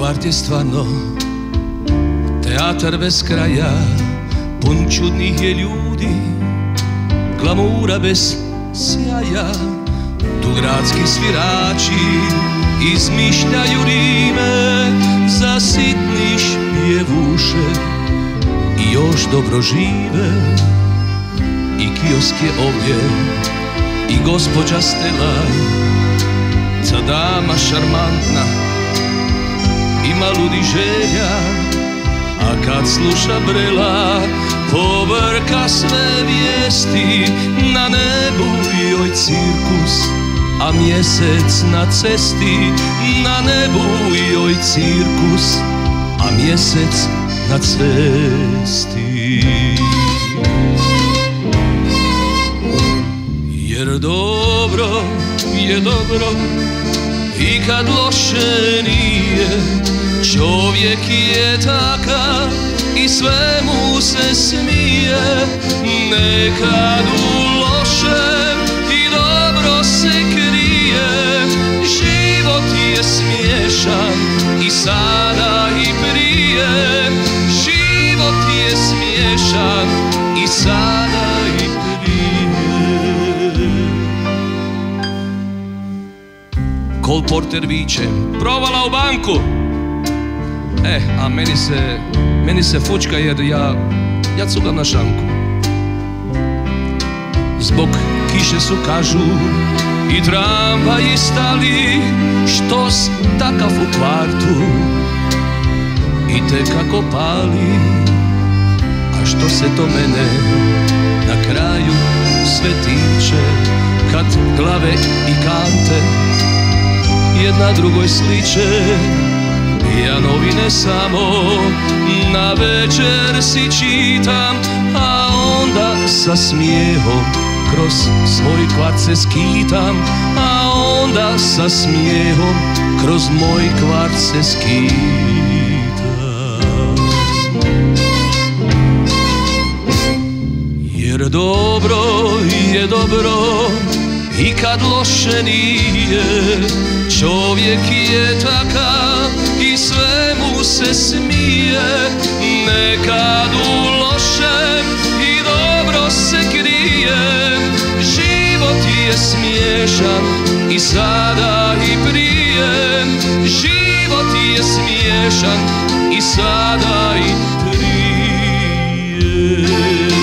Kvart je stvarno teatar bez kraja, pun čudnih je ljudi, glamura bez sjaja. Tu gradski svirači izmišljaju rime za sitniš pjevuše i još dobro žive. I kiosk je ovdje i gospođa Stela, ta dama šarmantna, ima ludi želja, a kad sluša Brela povrka sve vijesti. Na nebu joj cirkus, a mjesec na cesti. Na nebu joj cirkus, a mjesec na cesti. Jer dobro je dobro i kad loše nije, čovjek je takav i sve mu se smije. Nekad u lošem i dobro se krije, život je smiješan i sada i prije. Život je smiješan i sada i prije. Kolporter viče, provala u banku. A meni se fučka jer ja cugam na šanku. Zbog kiše su, kažu, i tramvaji stali. Štos takav u kvartu i te kako pali. A što se to mene na kraju sve tiče, kad glave i kante jedna drugoj sliče. Ja novine samo na večer si čitam, a onda sa smijehom kroz svoj kvart se skitam. A onda sa smijehom kroz moj kvart se skitam. Jer dobro je dobro i kad loše nije, čovjek je takav i sve mu se smije. Nekad u lošem i dobro se krije, život je smiješan i sada i prije. Život je smiješan i sada i prije.